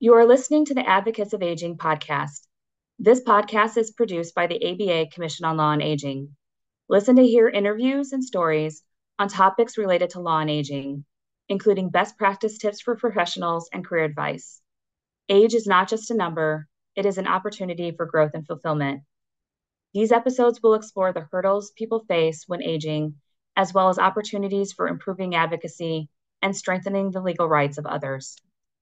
You are listening to the Advocates of Aging podcast. This podcast is produced by the ABA Commission on Law and Aging. Listen to hear interviews and stories on topics related to law and aging, including best practice tips for professionals and career advice. Age is not just a number, it is an opportunity for growth and fulfillment. These episodes will explore the hurdles people face when aging, as well as opportunities for improving advocacy and strengthening the legal rights of others.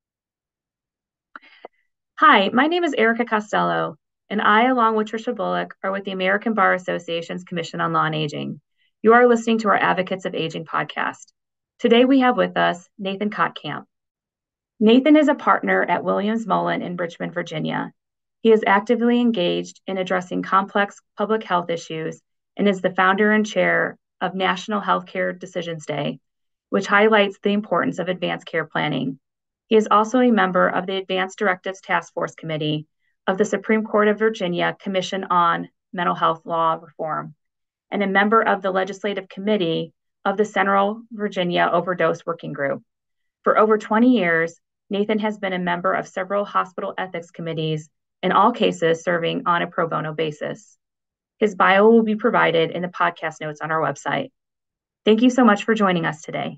Hi, my name is Erica Costello, and I, along with Tricia Bullock, are with the American Bar Association's Commission on Law and Aging. You are listening to our Advocates of Aging podcast. Today we have with us Nathan Kottkamp. Nathan is a partner at Williams Mullen in Richmond, Virginia. He is actively engaged in addressing complex public health issues and is the founder and chair of National Healthcare Decisions Day, which highlights the importance of advanced care planning. He is also a member of the Advanced Directives Task Force Committee of the Supreme Court of Virginia Commission on Mental Health Law Reform, and a member of the Legislative Committee of the Central Virginia Overdose Working Group. For over 20 years, Nathan has been a member of several hospital ethics committees, in all cases serving on a pro bono basis. His bio will be provided in the podcast notes on our website. Thank you so much for joining us today.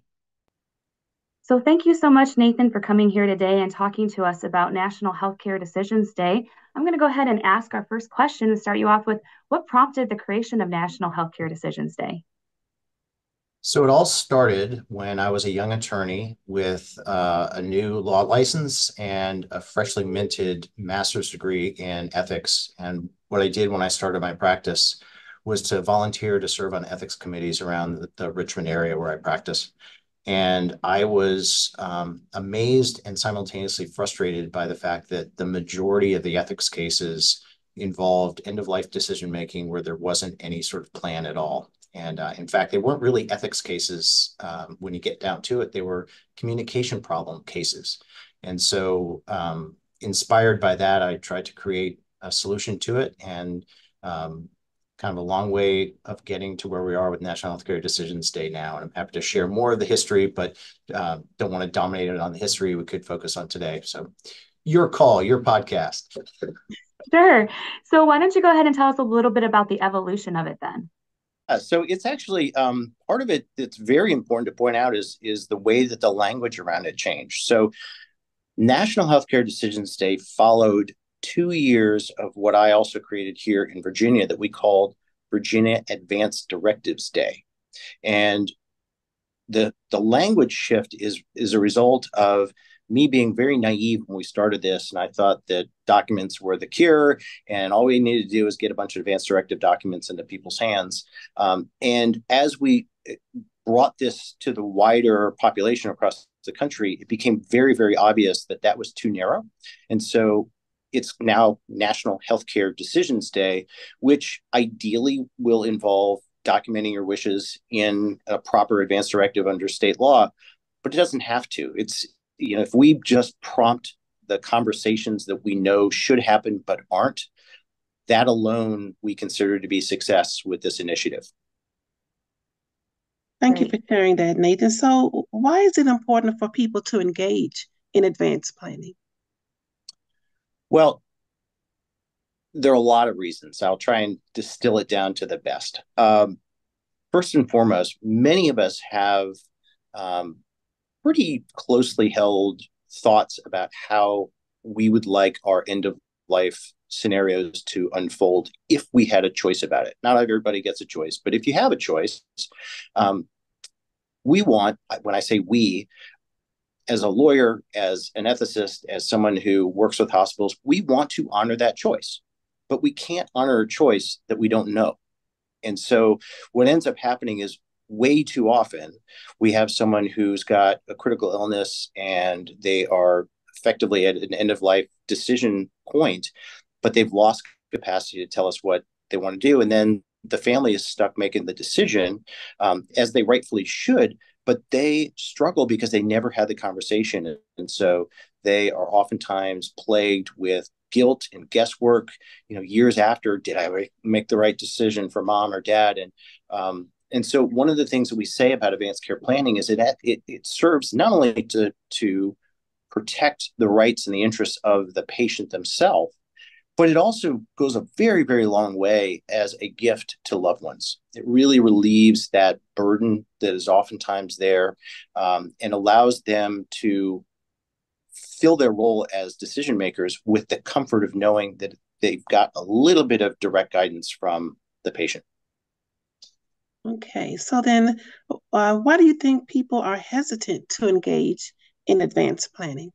So thank you so much, Nathan, for coming here today and talking to us about National Healthcare Decisions Day. I'm going to go ahead and ask our first question and start you off with what prompted the creation of National Healthcare Decisions Day? So it all started when I was a young attorney with a new law license and a freshly minted master's degree in ethics. And what I did when I started my practice was to volunteer to serve on ethics committees around the Richmond area where I practice. And I was amazed and simultaneously frustrated by the fact that the majority of the ethics cases involved end-of-life decision-making where there wasn't any sort of plan at all. And in fact, they weren't really ethics cases when you get down to it. They were communication problem cases. And so inspired by that, I tried to create a solution to it, and kind of a long way of getting to where we are with National Healthcare Decisions Day now. And I'm happy to share more of the history, but don't want to dominate it on the history. We could focus on today. So your call, your podcast. Sure. So why don't you go ahead and tell us a little bit about the evolution of it then? So it's actually part of it that's very important to point out is the way that the language around it changed. So National Healthcare Decisions Day followed 2 years of what I also created here in Virginia that we called Virginia Advanced Directives Day. And the language shift is a result of me being very naive when we started this. And I thought that documents were the cure, and all we needed to do is get a bunch of advanced directive documents into people's hands. And as we brought this to the wider population across the country, it became very, very obvious that that was too narrow. And so it's now National Healthcare Decisions Day, which ideally will involve documenting your wishes in a proper advance directive under state law, but it doesn't have to. It's, if we just prompt the conversations that we know should happen but aren't, that alone we consider to be success with this initiative. Thank you for sharing that, Nathan. So why is it important for people to engage in advanced planning? Well, there are a lot of reasons. I'll try and distill it down to the best. First and foremost, many of us have pretty closely held thoughts about how we would like our end-of-life scenarios to unfold if we had a choice about it. Not everybody gets a choice, but if you have a choice, we want, when I say we, as a lawyer, as an ethicist, as someone who works with hospitals, we want to honor that choice, but we can't honor a choice that we don't know. And so what ends up happening is way too often we have someone who's got a critical illness and they are effectively at an end-of-life decision point, but they've lost capacity to tell us what they want to do. And then the family is stuck making the decision, as they rightfully should, but they struggle because they never had the conversation. And so they are oftentimes plagued with guilt and guesswork, years after, did I make the right decision for mom or dad? And so one of the things that we say about advanced care planning is that it serves not only to protect the rights and the interests of the patient themselves, but it also goes a very, very long way as a gift to loved ones. It really relieves that burden that is oftentimes there, and allows them to fill their role as decision makers with the comfort of knowing that they've got a little bit of direct guidance from the patient. Okay, so then why do you think people are hesitant to engage in advanced planning?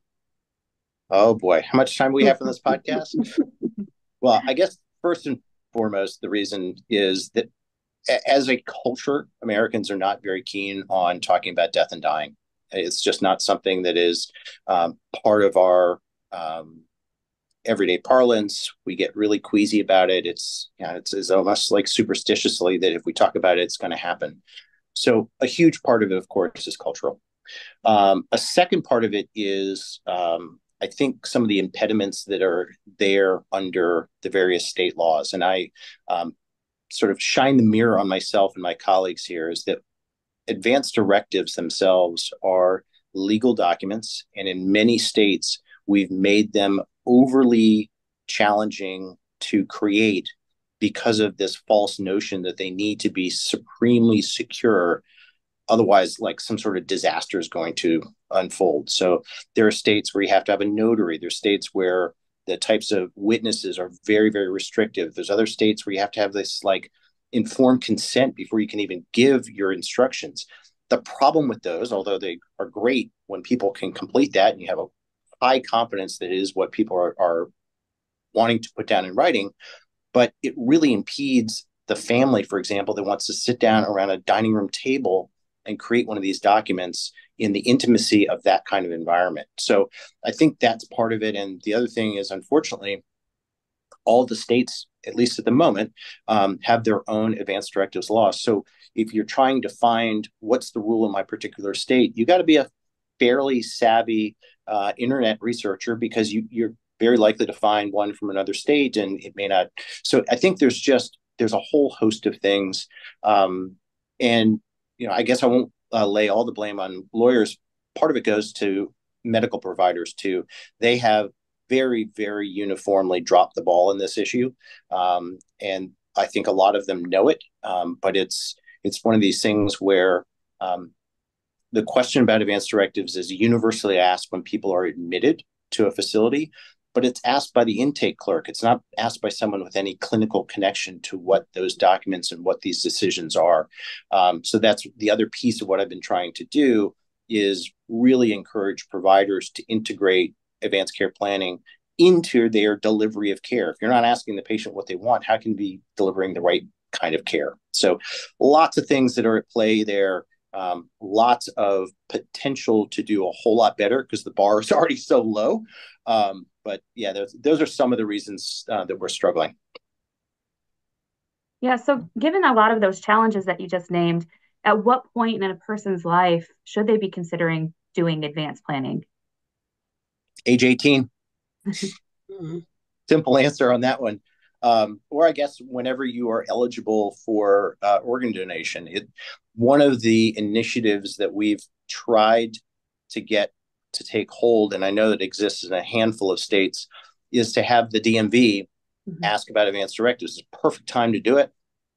Oh boy, how much time we have for this podcast? Well, I guess first and foremost, the reason is that as a culture, Americans are not very keen on talking about death and dying. It's just not something that is part of our everyday parlance. We get really queasy about it. It's almost like superstitiously that if we talk about it, it's going to happen. So a huge part of it, of course, is cultural. A second part of it is, I think, some of the impediments that are there under the various state laws. And I sort of shine the mirror on myself and my colleagues here, is that advance directives themselves are legal documents. And in many states, we've made them overly challenging to create because of this false notion that they need to be supremely secure. Otherwise, like, some sort of disaster is going to unfold. So there are states where you have to have a notary. There's states where the types of witnesses are very, very restrictive. There's other states where you have to have this like informed consent before you can even give your instructions. The problem with those, although they are great when people can complete that and you have a high confidence that it is what people are wanting to put down in writing, but it really impedes the family, for example, that wants to sit down around a dining room table and create one of these documents in the intimacy of that kind of environment. So I think that's part of it. And the other thing is, unfortunately, all the states, at least at the moment, have their own advanced directives laws. So if you're trying to find what's the rule in my particular state, you got to be a fairly savvy internet researcher, because you're very likely to find one from another state and it may not. So I think there's a whole host of things. And I guess I won't lay all the blame on lawyers. Part of it goes to medical providers too. They have very, very uniformly dropped the ball in this issue. And I think a lot of them know it. But it's one of these things where the question about advanced directives is universally asked when people are admitted to a facility, but it's asked by the intake clerk. It's not asked by someone with any clinical connection to what those documents and what these decisions are. So that's the other piece of what I've been trying to do, is really encourage providers to integrate advanced care planning into their delivery of care. If you're not asking the patient what they want, how can you be delivering the right kind of care? So lots of things that are at play there. Lots of potential to do a whole lot better because the bar is already so low. But yeah, those are some of the reasons that we're struggling. Yeah, so given a lot of those challenges that you just named, at what point in a person's life should they be considering doing advanced planning? Age 18. Simple answer on that one. Or I guess whenever you are eligible for organ donation. One of the initiatives that we've tried to get to take hold, and I know that exists in a handful of states, is to have the DMV ask about advanced directives. It's a perfect time to do it.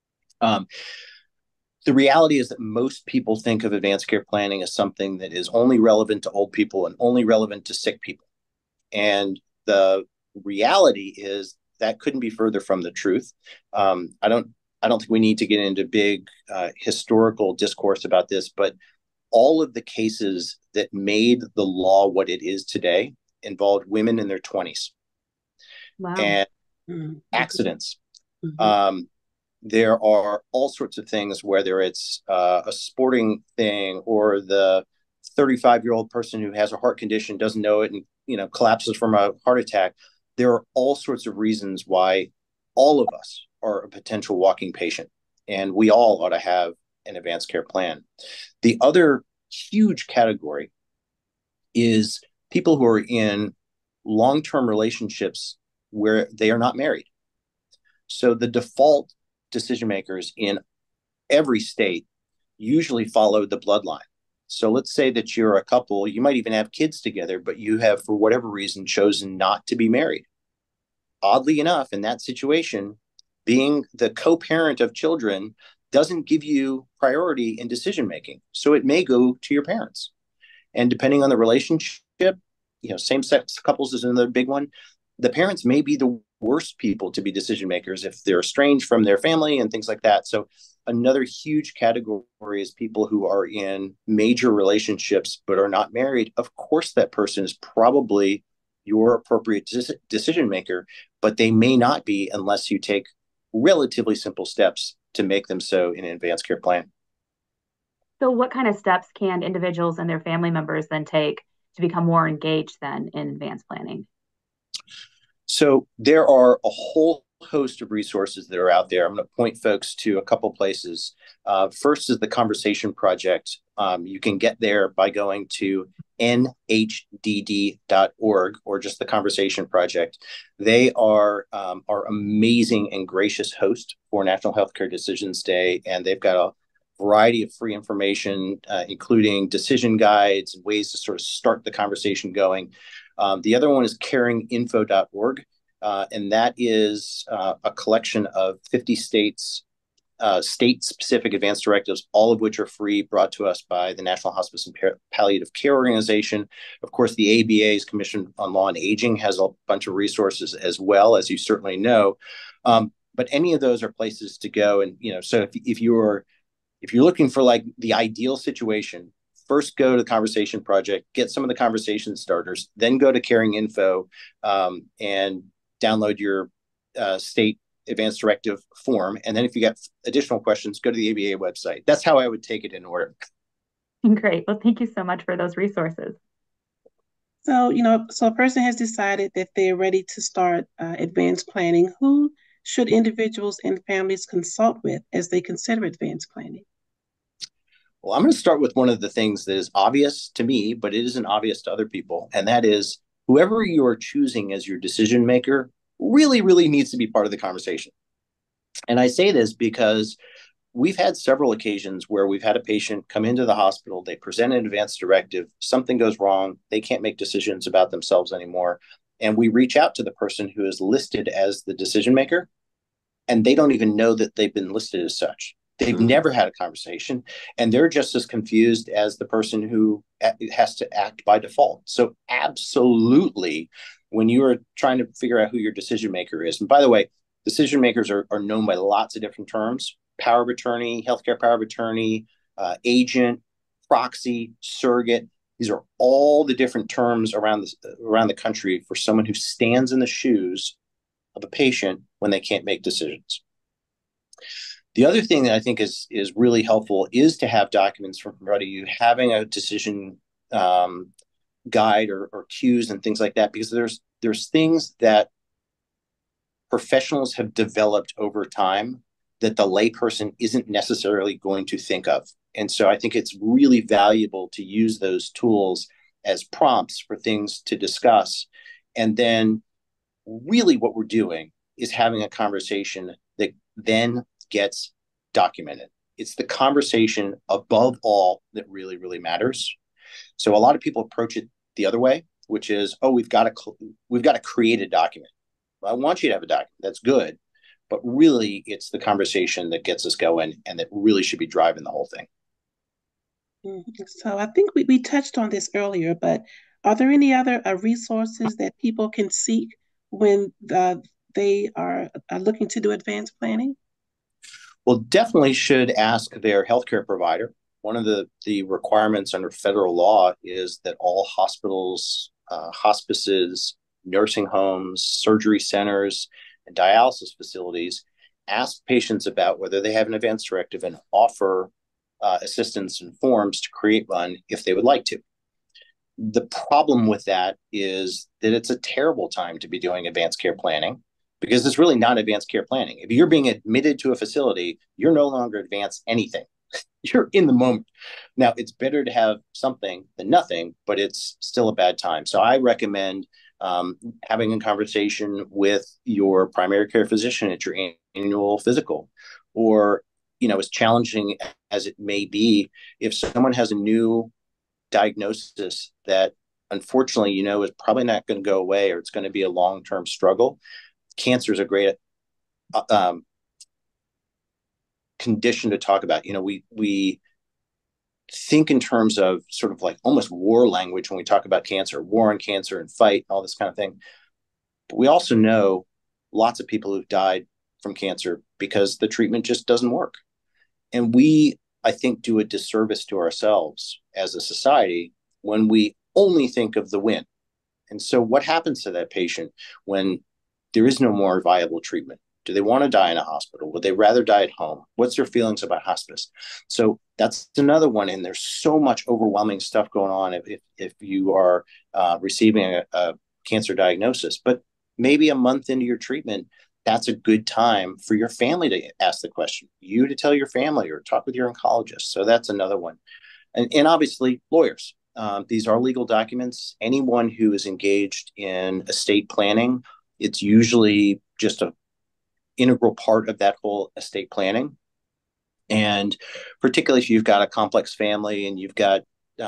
The reality is that most people think of advanced care planning as something that is only relevant to old people and only relevant to sick people. And the reality is that couldn't be further from the truth. I don't think we need to get into big historical discourse about this, but all of the cases that made the law what it is today involved women in their 20s. Wow. And accidents. There are all sorts of things, whether it's a sporting thing or the 35-year-old person who has a heart condition, doesn't know it, and collapses from a heart attack. There are all sorts of reasons why all of us are a potential walking patient, and we all ought to have an advanced care plan. The other huge category is people who are in long-term relationships where they are not married. So the default decision makers in every state usually follow the bloodline. So let's say that you're a couple, you might even have kids together, but you have, for whatever reason, chosen not to be married. Oddly enough, in that situation, being the co-parent of children doesn't give you priority in decision making. So it may go to your parents. And depending on the relationship, same sex couples is another big one. The parents may be the worst people to be decision makers if they're estranged from their family and things like that. So another huge category is people who are in major relationships but are not married. Of course, that person is probably your appropriate decision maker, but they may not be unless you take relatively simple steps to make them so in an advanced care plan. So, what kind of steps can individuals and their family members then take to become more engaged then in advanced planning? So there are a whole host of resources that are out there. I'm going to point folks to a couple places. First is the Conversation Project. You can get there by going to nhdd.org or just the Conversation Project. They are amazing and gracious host for National Healthcare Decisions Day, and they've got a variety of free information, including decision guides and ways to sort of start the conversation going. The other one is caringinfo.org, and that is a collection of 50 states, state-specific advance directives, all of which are free, brought to us by the National Hospice and Palliative Care Organization. Of course, the ABA's Commission on Law and Aging has a bunch of resources as well, as you certainly know. But any of those are places to go. And, so if you're looking for like the ideal situation, first go to the Conversation Project, get some of the conversation starters, then go to Caring Info and download your state advance directive form. And then if you got additional questions, go to the ABA website. That's how I would take it in order. Great. Well, thank you so much for those resources. So, so a person has decided that they're ready to start advanced planning. Who should individuals and families consult with as they consider advanced planning? Well, I'm going to start with one of the things that is obvious to me, but it isn't obvious to other people. And that is whoever you are choosing as your decision maker really, really needs to be part of the conversation. And I say this because we've had several occasions where we've had a patient come into the hospital, they present an advance directive, something goes wrong, they can't make decisions about themselves anymore. And we reach out to the person who is listed as the decision maker, and they don't even know that they've been listed as such. They've never had a conversation, and they're just as confused as the person who has to act by default. So absolutely, when you are trying to figure out who your decision maker is, and by the way, decision makers are known by lots of different terms: power of attorney, healthcare power of attorney, agent, proxy, surrogate. These are all the different terms around the country for someone who stands in the shoes of a patient when they can't make decisions. The other thing that I think is really helpful is to have documents from somebody you having a decision guide or cues and things like that, because there's things that professionals have developed over time that the layperson isn't necessarily going to think of. And so I think it's really valuable to use those tools as prompts for things to discuss. And then really what we're doing is having a conversation that then gets documented. It's the conversation above all that really, really matters. So a lot of people approach it the other way, which is, oh, we've got to create a document. Well, I want you to have a document. That's good. But really, it's the conversation that gets us going and that really should be driving the whole thing. So I think we touched on this earlier, but are there any other resources that people can seek when they are looking to do advanced planning? Well, definitely should ask their healthcare provider. One of the requirements under federal law is that all hospitals, hospices, nursing homes, surgery centers, and dialysis facilities ask patients about whether they have an advance directive and offer assistance and forms to create one if they would like to. The problem with that is that it's a terrible time to be doing advanced care planning, because it's really not advanced care planning. If you're being admitted to a facility, you're no longer advanced anything. You're in the moment. Now, it's better to have something than nothing, but it's still a bad time. So I recommend having a conversation with your primary care physician at your annual physical, or, as challenging as it may be, if someone has a new diagnosis that unfortunately, is probably not going to go away, or it's going to be a long-term struggle. Cancer is a great condition to talk about. We think in terms of sort of like almost war language when we talk about cancer, war on cancer and fight, all this kind of thing. But we also know lots of people who've died from cancer because the treatment just doesn't work. And we, I think, do a disservice to ourselves as a society when we only think of the win. And so what happens to that patient when there is no more viable treatment? Do they want to die in a hospital? Would they rather die at home? What's their feelings about hospice? So that's another one. And there's so much overwhelming stuff going on if you are receiving a cancer diagnosis. But maybe a month into your treatment, that's a good time for your family to ask the question, you to tell your family or talk with your oncologist. So that's another one. And obviously, lawyers. These are legal documents. Anyone who is engaged in estate planning, it's usually just an integral part of that whole estate planning. And particularly if you've got a complex family and you've got,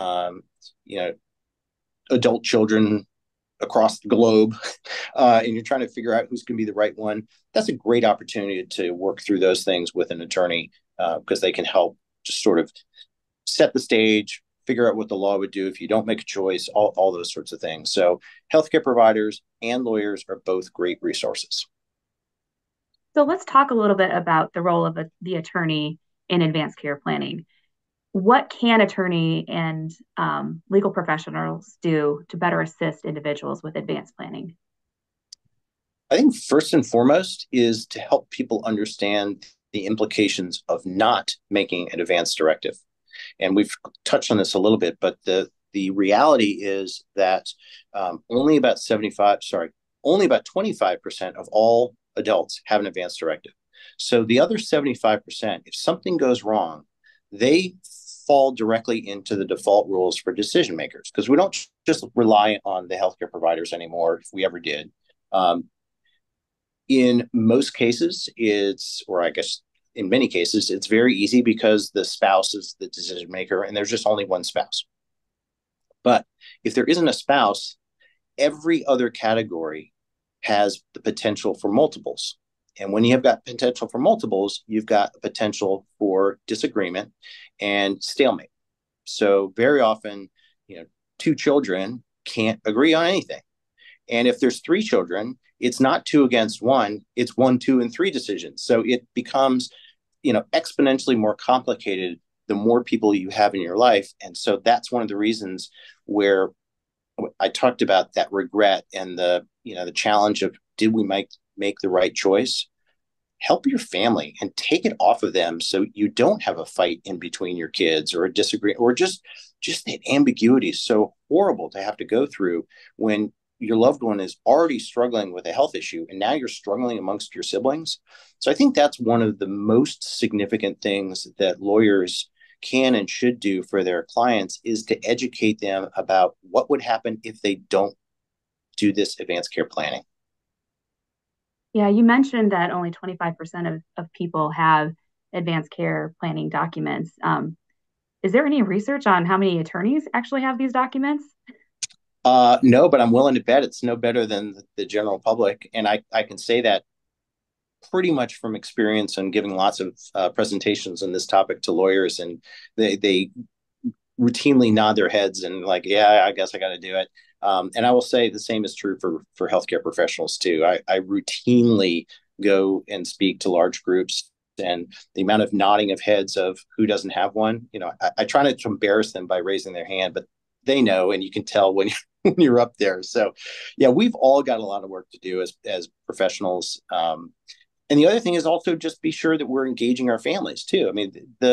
adult children across the globe, and you're trying to figure out who's going to be the right one, that's a great opportunity to work through those things with an attorney, because they can help just sort of set the stage, figure out what the law would do if you don't make a choice, all those sorts of things. So healthcare providers and lawyers are both great resources. So let's talk a little bit about the role of the attorney in advanced care planning. What can attorney and legal professionals do to better assist individuals with advanced planning? I think first and foremost is to help people understand the implications of not making an advance directive. And we've touched on this a little bit, but the reality is that only about 25% of all adults have an advance directive. So the other 75%, if something goes wrong, they fall directly into the default rules for decision makers, because we don't just rely on the healthcare providers anymore, if we ever did. In most cases, in many cases, it's very easy because the spouse is the decision maker and there's just only one spouse. But if there isn't a spouse, every other category has the potential for multiples. And when you have got potential for multiples, you've got a potential for disagreement and stalemate. So very often, two children can't agree on anything. And if there's three children, it's not 2 against 1, it's 1, 2, and 3 decisions. So it becomes, exponentially more complicated the more people you have in your life. And so that's one of the reasons where I talked about that regret and the challenge of, did we make the right choice? Help your family and take it off of them so you don't have a fight in between your kids or a disagreement, or just that ambiguity is so horrible to have to go through when your loved one is already struggling with a health issue and now you're struggling amongst your siblings. So I think that's one of the most significant things that lawyers can and should do for their clients, is to educate them about what would happen if they don't do this advanced care planning. Yeah, you mentioned that only 25% of people have advanced care planning documents. Is there any research on how many attorneys actually have these documents? No, but I'm willing to bet it's no better than the general public. And I can say that pretty much from experience and giving lots of presentations on this topic to lawyers. And they routinely nod their heads and like, yeah, I guess I got to do it. And I will say the same is true for healthcare professionals too. I routinely go and speak to large groups, and the amount of nodding of heads of who doesn't have one, I try not to embarrass them by raising their hand, but they know, and you can tell when you're up there. So yeah, we've all got a lot of work to do as professionals. And the other thing is also just be sure that we're engaging our families too. I mean,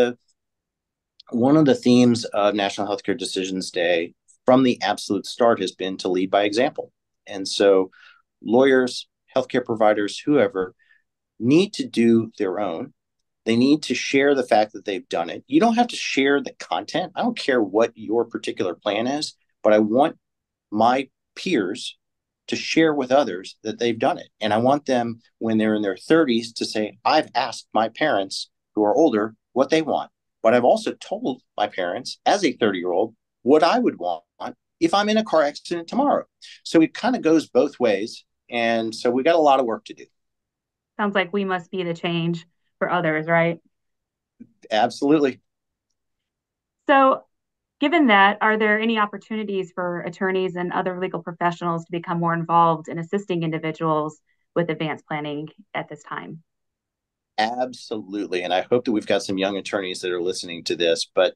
one of the themes of National Healthcare Decisions Day from the absolute start has been to lead by example. And so lawyers, healthcare providers, whoever, need to do their own. They need to share the fact that they've done it. You don't have to share the content. I don't care what your particular plan is, but I want my peers to share with others that they've done it. And I want them, when they're in their 30s, to say, I've asked my parents who are older what they want. But I've also told my parents as a 30-year-old what I would want if I'm in a car accident tomorrow. So it kind of goes both ways. And so we got a lot of work to do. Sounds like we must be the change for others, right? Absolutely. So, given that, are there any opportunities for attorneys and other legal professionals to become more involved in assisting individuals with advanced planning at this time? Absolutely. And I hope that we've got some young attorneys that are listening to this. But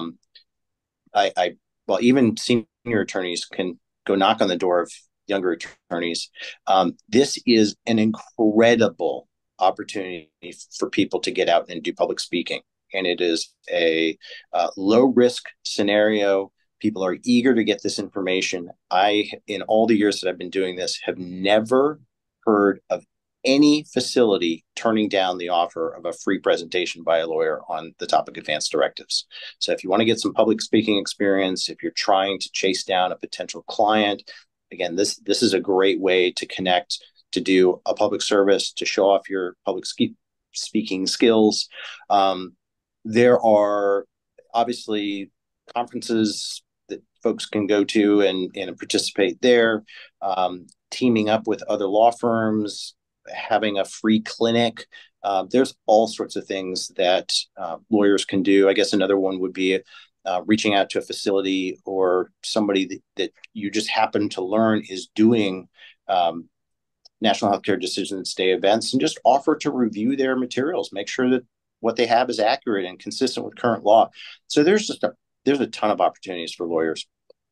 I well, even senior attorneys can go knock on the door of younger attorneys. This is an incredible opportunity for people to get out and do public speaking. And it is a low risk scenario. People are eager to get this information. In all the years that I've been doing this, have never heard of any facility turning down the offer of a free presentation by a lawyer on the topic of advanced directives. So if you want to get some public speaking experience, if you're trying to chase down a potential client, again, this is a great way to connect, to do a public service, to show off your public speaking skills. There are obviously conferences that folks can go to and participate there, teaming up with other law firms, having a free clinic. There's all sorts of things that lawyers can do. I guess another one would be reaching out to a facility or somebody that you just happen to learn is doing National Healthcare Decisions Day events, and just offer to review their materials, make sure that what they have is accurate and consistent with current law. So there's a ton of opportunities for lawyers.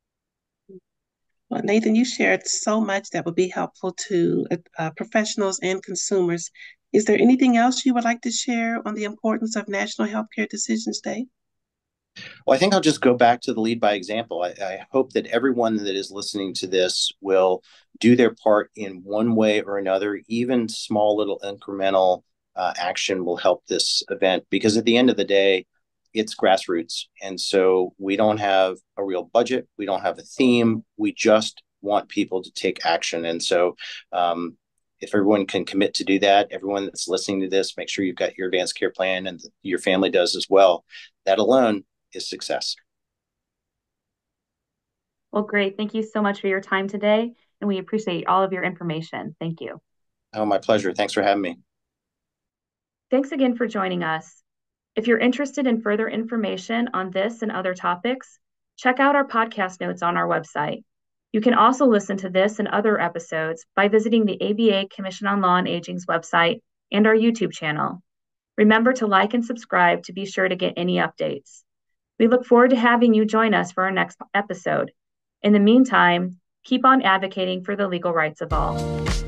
Well, Nathan, you shared so much that would be helpful to professionals and consumers. Is there anything else you would like to share on the importance of National Healthcare Decisions Day? Well, I think I'll just go back to the lead by example. I hope that everyone that is listening to this will do their part in one way or another. Even small little incremental action will help this event, because at the end of the day, it's grassroots. And so we don't have a real budget. We don't have a theme. We just want people to take action. And so if everyone can commit to do that, everyone that's listening to this, make sure you've got your advanced care plan and your family does as well. That alone is success. Well, great. Thank you so much for your time today, and we appreciate all of your information. Thank you. Oh, my pleasure. Thanks for having me. Thanks again for joining us. If you're interested in further information on this and other topics, check out our podcast notes on our website. You can also listen to this and other episodes by visiting the ABA Commission on Law and Aging's website and our YouTube channel. Remember to like and subscribe to be sure to get any updates. We look forward to having you join us for our next episode. In the meantime, keep on advocating for the legal rights of all.